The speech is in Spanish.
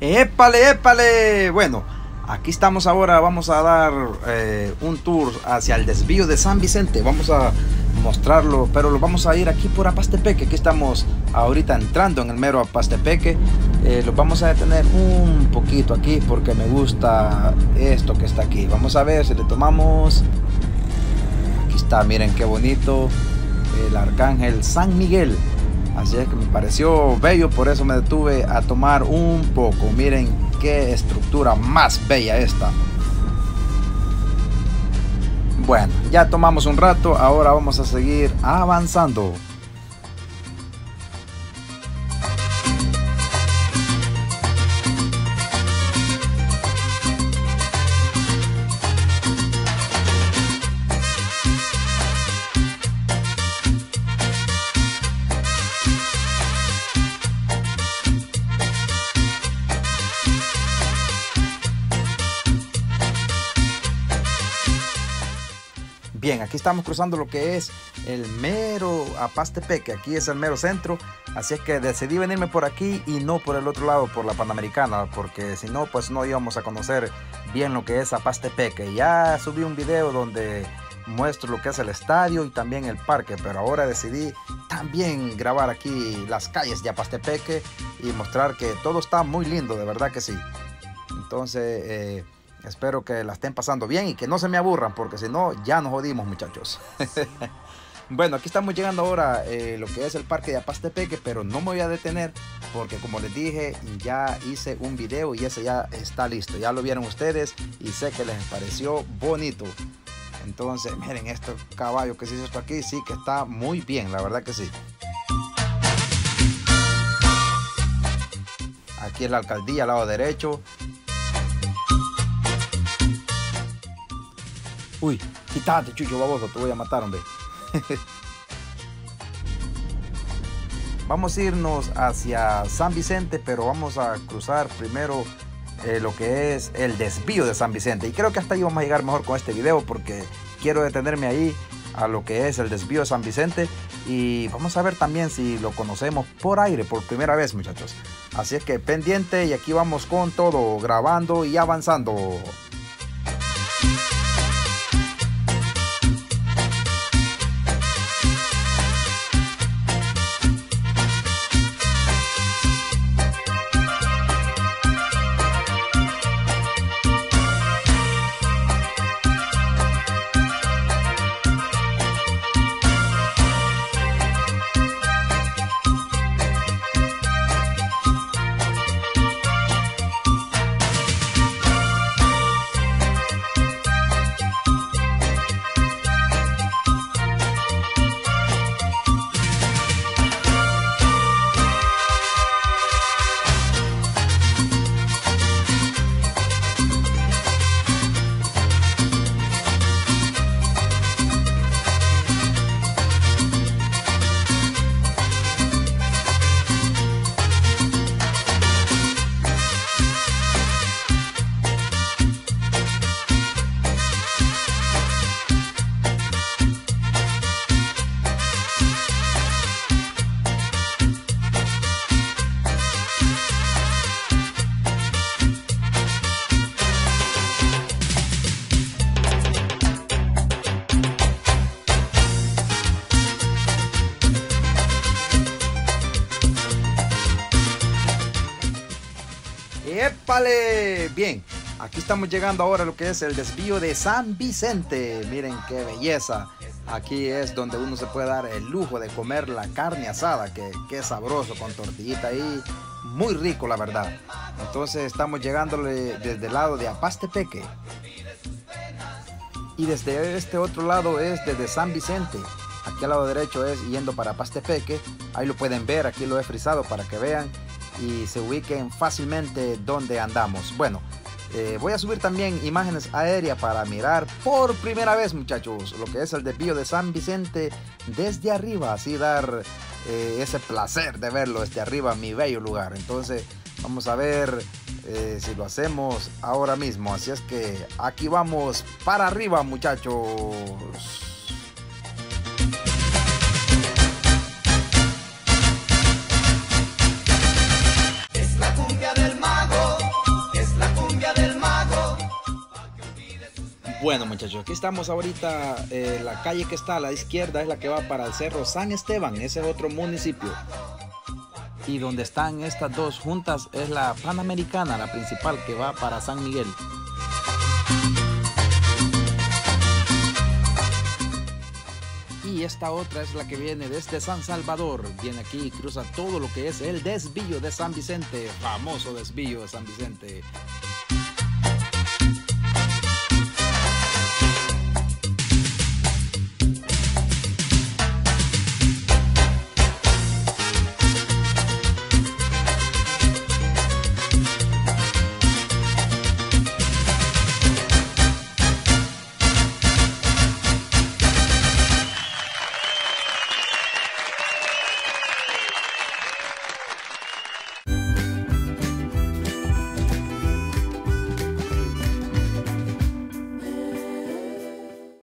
¡Épale, épale! Bueno, aquí estamos ahora, vamos a dar un tour hacia el desvío de San Vicente. Vamos a mostrarlo, pero lo vamos a ir aquí por Apastepeque. Aquí estamos ahorita entrando en el mero Apastepeque. Lo vamos a detener un poquito aquí porque me gusta esto que está aquí. Vamos a ver si le tomamos. Aquí está, miren qué bonito. El Arcángel San Miguel. Así es que me pareció bello, por eso me detuve a tomar un poco. Miren qué estructura más bella esta. Bueno, ya tomamos un rato, ahora vamos a seguir avanzando. Bien, aquí estamos cruzando lo que es el mero Apastepeque, aquí es el mero centro, así es que decidí venirme por aquí y no por el otro lado, por la Panamericana, porque si no, pues no íbamos a conocer bien lo que es Apastepeque. Ya subí un video donde muestro lo que es el estadio y también el parque, pero ahora decidí también grabar aquí las calles de Apastepeque y mostrar que todo está muy lindo, de verdad que sí. Entonces, espero que la estén pasando bien y que no se me aburran, porque si no, ya nos jodimos, muchachos. Bueno, aquí estamos llegando ahora lo que es el parque de Apastepeque, pero no me voy a detener porque, como les dije, ya hice un video y ese ya está listo. Ya lo vieron ustedes y sé que les pareció bonito. Entonces, miren, este caballo que se hizo esto aquí, sí que está muy bien, la verdad que sí. Aquí es la alcaldía al lado derecho. Uy, quítate, chucho baboso, te voy a matar, hombre. Vamos a irnos hacia San Vicente, pero vamos a cruzar primero lo que es el desvío de San Vicente. Y creo que hasta ahí vamos a llegar mejor con este video, porque quiero detenerme ahí a lo que es el desvío de San Vicente. Y vamos a ver también si lo conocemos por aire por primera vez, muchachos. Así es que pendiente, y aquí vamos con todo, grabando y avanzando. ¡Épale! Bien, aquí estamos llegando ahora a lo que es el desvío de San Vicente. Miren qué belleza. Aquí es donde uno se puede dar el lujo de comer la carne asada, que es sabroso, con tortillita ahí. Muy rico, la verdad. Entonces estamos llegándole desde el lado de Apastepeque. Y desde este otro lado es desde San Vicente. Aquí al lado derecho es yendo para Apastepeque. Ahí lo pueden ver, aquí lo he frisado para que vean y se ubiquen fácilmente donde andamos. Bueno, voy a subir también imágenes aéreas para mirar por primera vez, muchachos, lo que es el desvío de San Vicente desde arriba, así dar ese placer de verlo desde arriba, mi bello lugar. Entonces vamos a ver si lo hacemos ahora mismo. Así es que aquí vamos para arriba, muchachos. Es la cumbia del mago. Bueno, muchachos, aquí estamos ahorita. La calle que está a la izquierda es la que va para el Cerro San Esteban. Ese es otro municipio. Y donde están estas dos juntas es la Panamericana, la principal, que va para San Miguel. Y esta otra es la que viene desde San Salvador. Viene aquí y cruza todo lo que es el desvío de San Vicente. Famoso desvío de San Vicente.